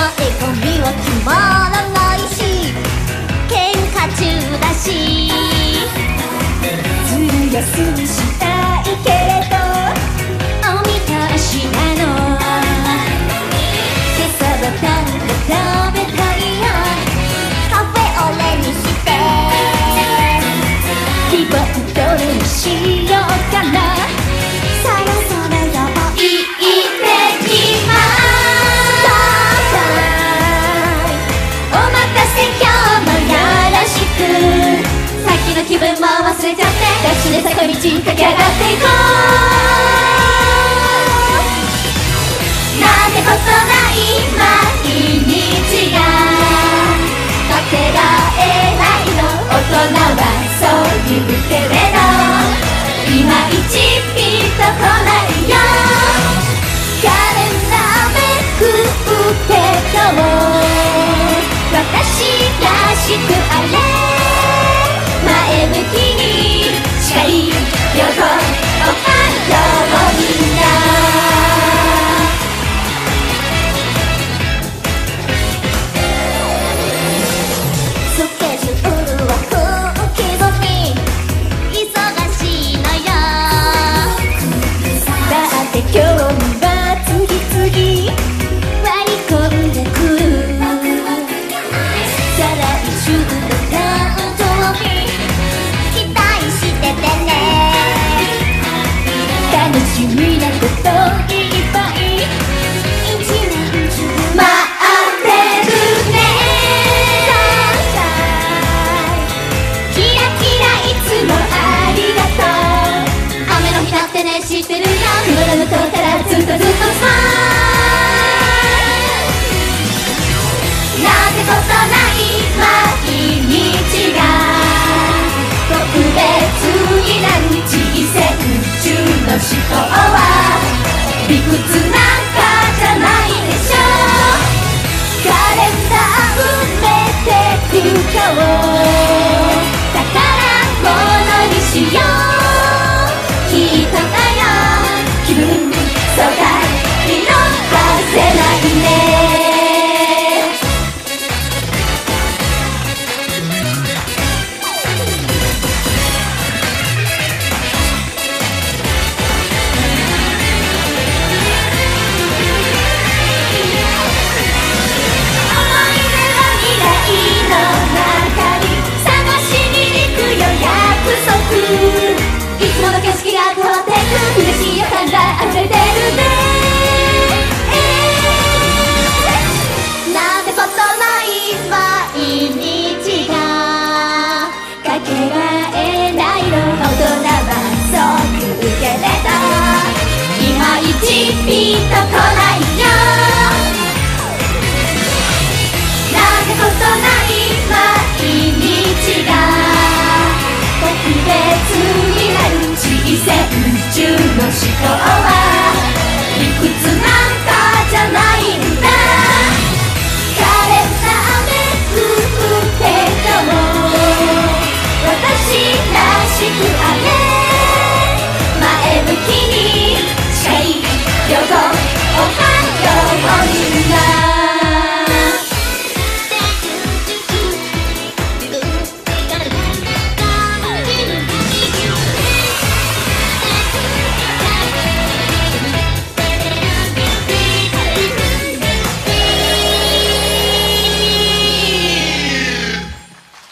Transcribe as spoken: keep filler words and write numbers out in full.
込みは決まらないし喧嘩中だしずる休みしたいけれどお見通しなの今朝は単価食べたいよカフェオレにしてリボンどれにしようかなそろそろよもいってきますバイバイお待たせ今日もよろしくさっきの気分も忘れちゃってダッシュで坂道駆け上がっていこうなんてことない毎日がかけられないの大人はそう言うけれどいまいちピンとこないよカレンダーめくってどう私らしくあれ前向きに近い両方おはようみんなスケジュールは小刻み忙しいのよだって今日は次々割り込んでくる再来週の誕生日期待しててね楽しみなこといっぱい一年中待ってるねキラキラいつもありがとう雨の日だってね知ってるよ雲の向こうからずっとずっとスマイルなんてことない毎日が特別になる小さい宇宙の思考は理屈なん